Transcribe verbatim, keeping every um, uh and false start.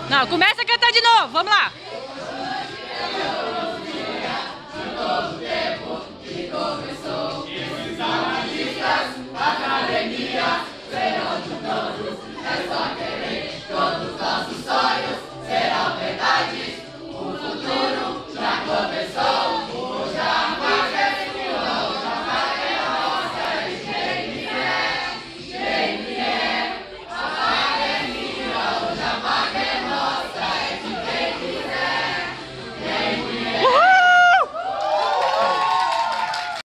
Não, começa a cantar de novo, vamos lá.